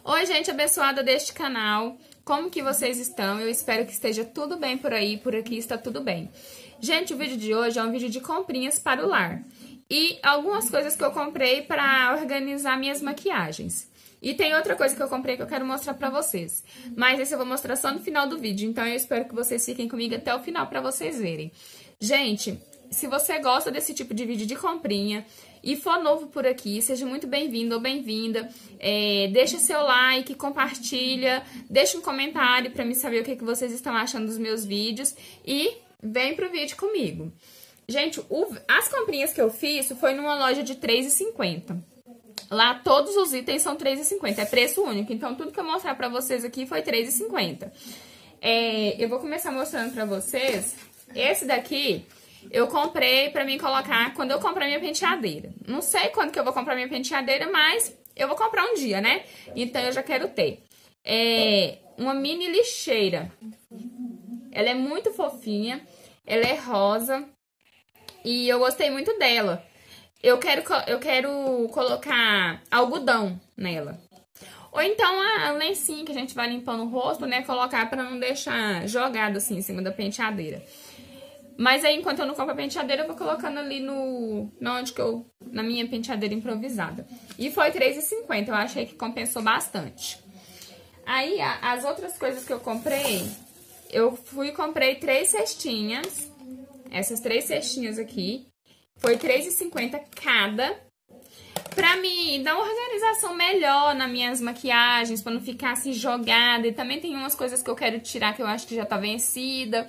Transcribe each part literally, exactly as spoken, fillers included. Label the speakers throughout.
Speaker 1: Oi, gente abençoada deste canal. Como que vocês estão? Eu espero que esteja tudo bem por aí, por aqui está tudo bem. Gente, o vídeo de hoje é um vídeo de comprinhas para o lar. E algumas coisas que eu comprei para organizar minhas maquiagens. E tem outra coisa que eu comprei que eu quero mostrar pra vocês. Mas esse eu vou mostrar só no final do vídeo. Então eu espero que vocês fiquem comigo até o final pra vocês verem. Gente, se você gosta desse tipo de vídeo de comprinha e for novo por aqui, seja muito bem-vindo ou bem-vinda. É, deixa seu like, compartilha, deixa um comentário pra me saber o que, que vocês estão achando dos meus vídeos. E vem pro vídeo comigo. Gente, o, as comprinhas que eu fiz foi numa loja de três reais e cinquenta centavos. Lá todos os itens são três reais e cinquenta centavos, é preço único. Então tudo que eu mostrar pra vocês aqui foi três reais e cinquenta centavos. É, eu vou começar mostrando pra vocês. Esse daqui eu comprei pra mim colocar quando eu comprar minha penteadeira. Não sei quando que eu vou comprar minha penteadeira, mas eu vou comprar um dia, né? Então eu já quero ter. É uma mini lixeira. Ela é muito fofinha, ela é rosa e eu gostei muito dela. Eu quero, eu quero colocar algodão nela. Ou então a lencinha que a gente vai limpando o rosto, né? Colocar pra não deixar jogado assim em cima da penteadeira. Mas aí, enquanto eu não compro a penteadeira, eu vou colocando ali no... Na, onde que eu, na minha penteadeira improvisada. E foi três reais e cinquenta centavos, eu achei que compensou bastante. Aí, a, as outras coisas que eu comprei... Eu fui e comprei três cestinhas. Essas três cestinhas aqui. Foi três reais e cinquenta centavos cada, pra me dar uma organização melhor nas minhas maquiagens, pra não ficar assim jogada. E também tem umas coisas que eu quero tirar que eu acho que já tá vencida.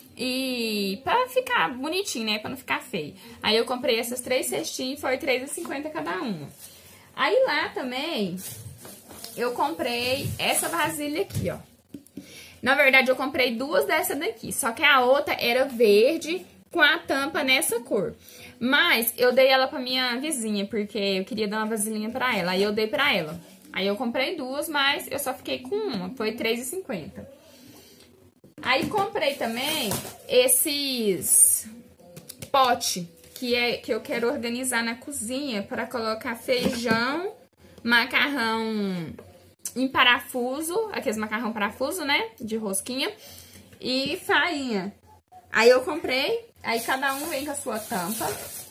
Speaker 1: E pra ficar bonitinho, né? Pra não ficar feio. Aí eu comprei essas três cestinhas e foi três reais e cinquenta centavos cada uma. Aí lá também eu comprei essa vasilha aqui, ó. Na verdade eu comprei duas dessa daqui, só que a outra era verde com a tampa nessa cor. Mas eu dei ela pra minha vizinha, porque eu queria dar uma vasilhinha pra ela. Aí eu dei pra ela. Aí eu comprei duas, mas eu só fiquei com uma. Foi três reais e cinquenta centavos. Aí comprei também esses pote que, é, que eu quero organizar na cozinha para colocar feijão, macarrão em parafuso, aqueles macarrão parafuso, né? De rosquinha. E farinha. Aí eu comprei, aí cada um vem com a sua tampa.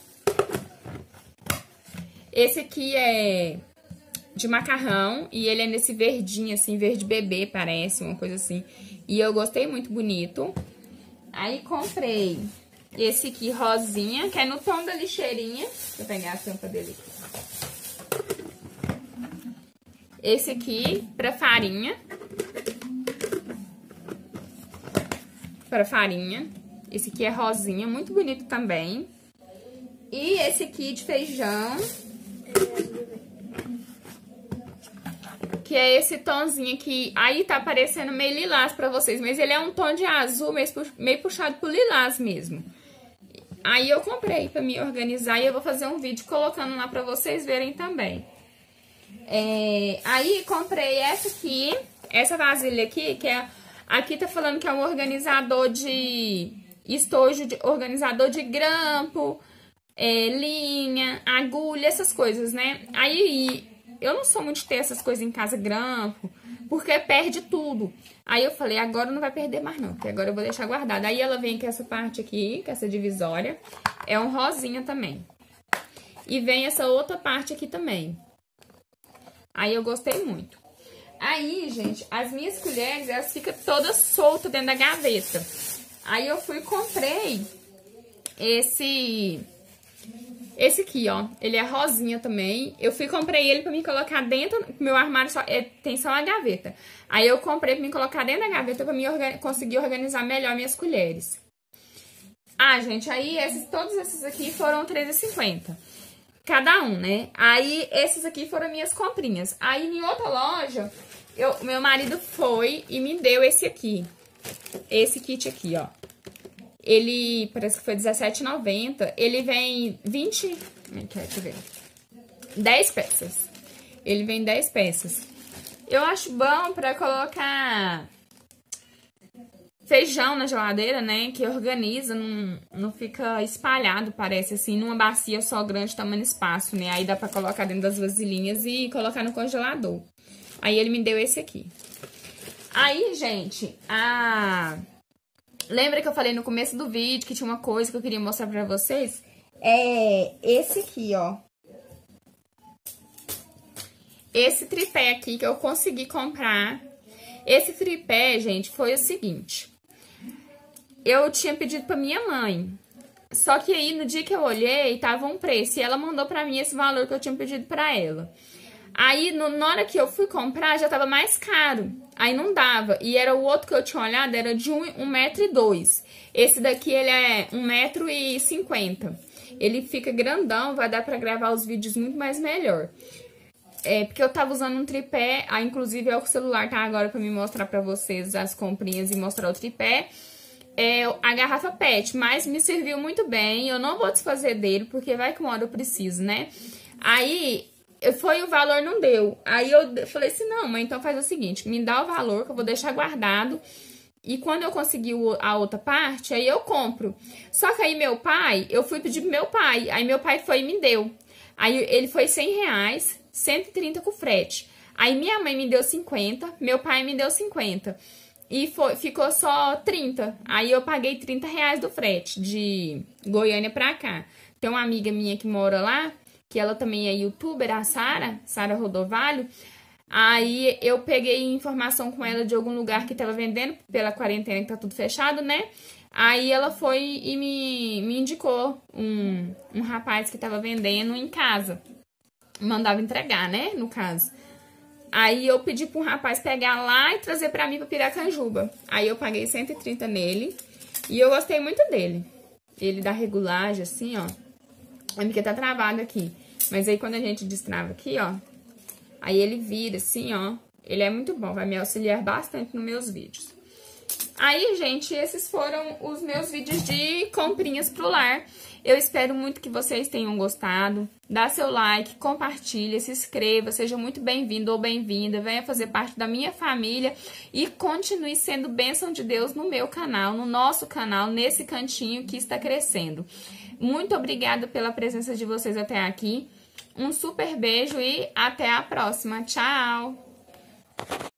Speaker 1: Esse aqui é de macarrão e ele é nesse verdinho, assim, verde bebê, parece, uma coisa assim. E eu gostei, muito bonito. Aí comprei esse aqui rosinha, que é no tom da lixeirinha. Deixa eu pegar a tampa dele aqui. Esse aqui pra farinha. Para farinha. Esse aqui é rosinha, muito bonito também. E esse aqui de feijão. Que é esse tomzinho aqui. Aí tá aparecendo meio lilás pra vocês. Mas ele é um tom de azul, meio puxado pro lilás mesmo. Aí eu comprei pra me organizar. E eu vou fazer um vídeo colocando lá pra vocês verem também. É, aí comprei essa aqui. Essa vasilha aqui, que é... Aqui tá falando que é um organizador de... estojo, de, organizador de grampo, é, linha, agulha, essas coisas, né? Aí eu não sou muito de ter essas coisas em casa, grampo, porque perde tudo. Aí eu falei, agora não vai perder mais não, porque agora eu vou deixar guardada. Aí ela vem com essa parte aqui, com essa divisória, é um rosinha também. E vem essa outra parte aqui também. Aí eu gostei muito. Aí, gente, as minhas colheres, elas ficam todas soltas dentro da gaveta. Aí eu fui e comprei esse, esse aqui, ó. Ele é rosinha também. Eu fui e comprei ele pra me colocar dentro, meu armário só, é, tem só uma gaveta. Aí eu comprei pra me colocar dentro da gaveta pra me organ, conseguir organizar melhor minhas colheres. Ah, gente, aí esses, todos esses aqui foram três reais e cinquenta centavos. Cada um, né? Aí esses aqui foram minhas comprinhas. Aí em outra loja, eu, meu marido foi e me deu esse aqui. Esse kit aqui, ó. Ele parece que foi dezessete reais e noventa centavos. Ele vem vinte... Deixa eu ver. dez peças. Ele vem dez peças. Eu acho bom pra colocar feijão na geladeira, né? Que organiza, não, não fica espalhado, parece assim, numa bacia só grande, tamanho espaço, né? Aí dá pra colocar dentro das vasilhinhas e colocar no congelador. Aí ele me deu esse aqui. Aí, gente, a... lembra que eu falei no começo do vídeo que tinha uma coisa que eu queria mostrar pra vocês? É esse aqui, ó. Esse tripé aqui que eu consegui comprar. Esse tripé, gente, foi o seguinte. Eu tinha pedido pra minha mãe. Só que aí, no dia que eu olhei, tava um preço. E ela mandou pra mim esse valor que eu tinha pedido pra ela. Aí, no, na hora que eu fui comprar, já tava mais caro. Aí não dava. E era o outro que eu tinha olhado, era de um metro e dois. Esse daqui, ele é um metro e cinquenta. Ele fica grandão, vai dar pra gravar os vídeos muito mais melhor. É, porque eu tava usando um tripé, aí inclusive é o celular tá agora pra me mostrar pra vocês as comprinhas e mostrar o tripé. É a garrafa pet, mas me serviu muito bem, eu não vou desfazer dele, porque vai que uma hora eu preciso, né? Aí, foi o valor, não deu. Aí eu falei assim, não, mãe, então faz o seguinte, me dá o valor que eu vou deixar guardado. E quando eu conseguir a outra parte, aí eu compro. Só que aí meu pai, eu fui pedir pro meu pai. Aí meu pai foi e me deu. Aí ele foi cem reais, cento e trinta com frete. Aí minha mãe me deu cinquenta, meu pai me deu cinquenta. E foi, ficou só trinta. Aí eu paguei trinta reais do frete, de Goiânia pra cá. Tem uma amiga minha que mora lá, que ela também é youtuber, a Sara, Sara Rodovalho. Aí eu peguei informação com ela de algum lugar que tava vendendo, pela quarentena que tá tudo fechado, né? Aí ela foi e me, me indicou um, um rapaz que tava vendendo em casa. Mandava entregar, né? No caso. Aí eu pedi pra um rapaz pegar lá e trazer pra mim pra Piracanjuba. Aí eu paguei cento e trinta nele. E eu gostei muito dele. Ele dá regulagem assim, ó. É porque tá travado aqui. Mas aí quando a gente destrava aqui, ó. Aí ele vira assim, ó. Ele é muito bom, vai me auxiliar bastante nos meus vídeos. Aí, gente, esses foram os meus vídeos de comprinhas pro lar. Eu espero muito que vocês tenham gostado. Dá seu like, compartilha, se inscreva, seja muito bem-vindo ou bem-vinda. Venha fazer parte da minha família e continue sendo bênção de Deus no meu canal, no nosso canal, nesse cantinho que está crescendo. Muito obrigada pela presença de vocês até aqui. Um super beijo e até a próxima. Tchau!